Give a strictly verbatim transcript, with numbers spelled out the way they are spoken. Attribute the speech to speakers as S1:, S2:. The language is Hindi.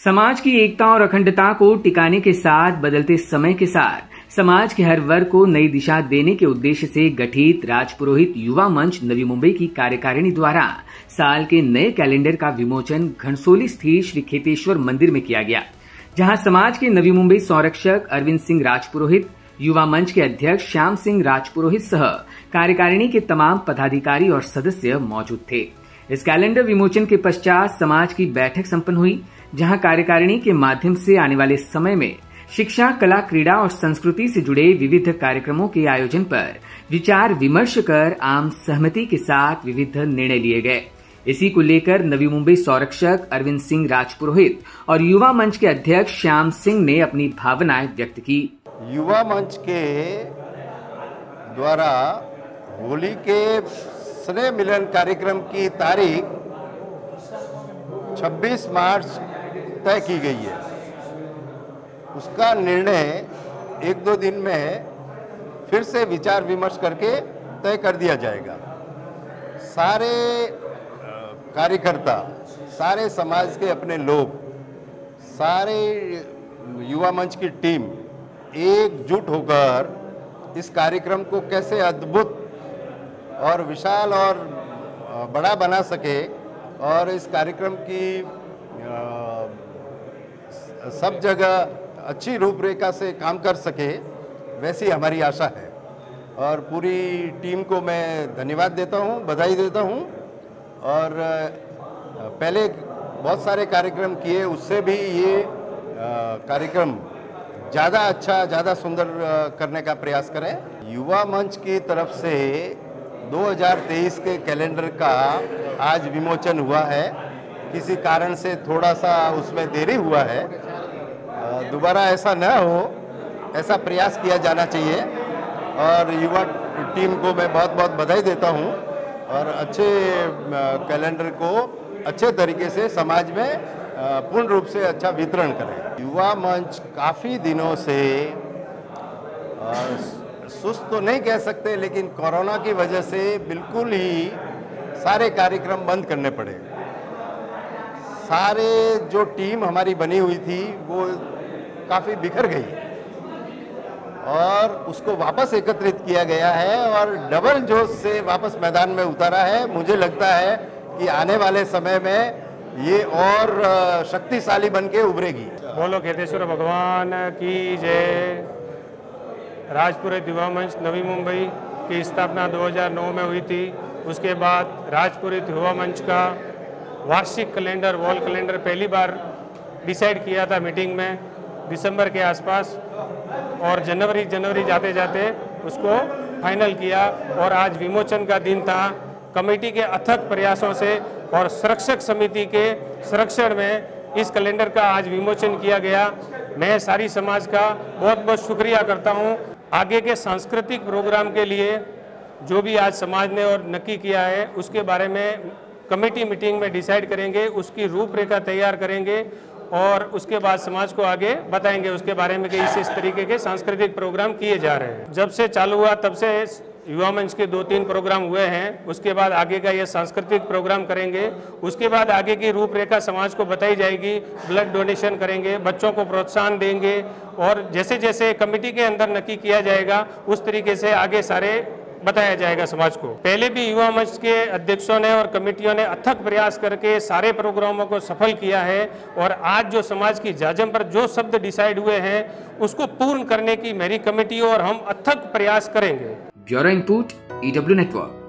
S1: समाज की एकता और अखंडता को टिकाने के साथ बदलते समय के साथ समाज के हर वर्ग को नई दिशा देने के उद्देश्य से गठित राजपुरोहित युवा मंच नवी मुंबई की कार्यकारिणी द्वारा साल के नए कैलेंडर का विमोचन घनसोली स्थित श्री खेतेश्वर मंदिर में किया गया, जहां समाज के नवी मुंबई संरक्षक अरविंद सिंह राजपुरोहित, युवा मंच के अध्यक्ष श्याम सिंह राजपुरोहित सह कार्यकारिणी के तमाम पदाधिकारी और सदस्य मौजूद थे। इस कैलेंडर विमोचन के पश्चात समाज की बैठक संपन्न हुई, जहां कार्यकारिणी के माध्यम से आने वाले समय में शिक्षा, कला, क्रीड़ा और संस्कृति से जुड़े विविध कार्यक्रमों के आयोजन पर विचार विमर्श कर आम सहमति के साथ विविध निर्णय लिए गए। इसी को लेकर नवी मुंबई संरक्षक अरविंद सिंह राजपुरोहित और युवा मंच के अध्यक्ष श्याम सिंह ने अपनी भावनाएं व्यक्त की।
S2: युवा मंच के द्वारा होली के स्नेह मिलन कार्यक्रम की तारीख छब्बीस मार्च तय की गई है। उसका निर्णय एक दो दिन में फिर से विचार विमर्श करके तय कर दिया जाएगा। सारे कार्यकर्ता, सारे समाज के अपने लोग, सारे युवा मंच की टीम एकजुट होकर इस कार्यक्रम को कैसे अद्भुत और विशाल और बड़ा बना सके और इस कार्यक्रम की सब जगह अच्छी रूपरेखा से काम कर सके, वैसी हमारी आशा है। और पूरी टीम को मैं धन्यवाद देता हूं, बधाई देता हूं। और पहले बहुत सारे कार्यक्रम किए, उससे भी ये कार्यक्रम ज़्यादा अच्छा, ज़्यादा सुंदर करने का प्रयास करें। युवा मंच की तरफ से दो हज़ार तेईस के कैलेंडर का आज विमोचन हुआ है। किसी कारण से थोड़ा सा उसमें देरी हुआ है, दोबारा ऐसा न हो, ऐसा प्रयास किया जाना चाहिए। और युवा टीम को मैं बहुत बहुत बधाई देता हूं और अच्छे कैलेंडर को अच्छे तरीके से समाज में पूर्ण रूप से अच्छा वितरण करें। युवा मंच काफ़ी दिनों से सुस्त तो नहीं कह सकते, लेकिन कोरोना की वजह से बिल्कुल ही सारे कार्यक्रम बंद करने पड़े। सारे जो टीम हमारी बनी हुई थी वो काफ़ी बिखर गई और उसको वापस एकत्रित किया गया है और डबल जोश से वापस मैदान में उतारा है। मुझे लगता है कि आने वाले समय में ये और शक्तिशाली बन के उभरेगी।
S3: बोलो खेतेश्वर भगवान की जय। राजपुरोहित युवा मंच नवी मुंबई की स्थापना दो हज़ार नौ में हुई थी। उसके बाद राजपुरोहित युवा मंच का वार्षिक कैलेंडर, वॉल कैलेंडर पहली बार डिसाइड किया था मीटिंग में दिसंबर के आसपास, और जनवरी जनवरी जाते जाते उसको फाइनल किया और आज विमोचन का दिन था। कमेटी के अथक प्रयासों से और संरक्षक समिति के संरक्षण में इस कैलेंडर का आज विमोचन किया गया। मैं सारी समाज का बहुत बहुत शुक्रिया करता हूं। आगे के सांस्कृतिक प्रोग्राम के लिए जो भी आज समाज ने और नक्की किया है उसके बारे में कमेटी मीटिंग में डिसाइड करेंगे, उसकी रूपरेखा तैयार करेंगे और उसके बाद समाज को आगे बताएंगे उसके बारे में कि इस इस तरीके के सांस्कृतिक प्रोग्राम किए जा रहे हैं। जब से चालू हुआ तब से युवा मंच के दो तीन प्रोग्राम हुए हैं। उसके बाद आगे का ये सांस्कृतिक प्रोग्राम करेंगे। उसके बाद आगे की रूपरेखा समाज को बताई जाएगी। ब्लड डोनेशन करेंगे, बच्चों को प्रोत्साहन देंगे और जैसे जैसे कमेटी के अंदर नक्की किया जाएगा उस तरीके से आगे सारे बताया जाएगा समाज को। पहले भी युवा मंच के अध्यक्षों ने और कमेटियों ने अथक प्रयास करके सारे प्रोग्रामों को सफल किया है और आज जो समाज की जाजम पर जो शब्द डिसाइड हुए हैं उसको पूर्ण करने की मेरी कमेटी और हम अथक प्रयास करेंगे।
S1: Bureau input, EW network.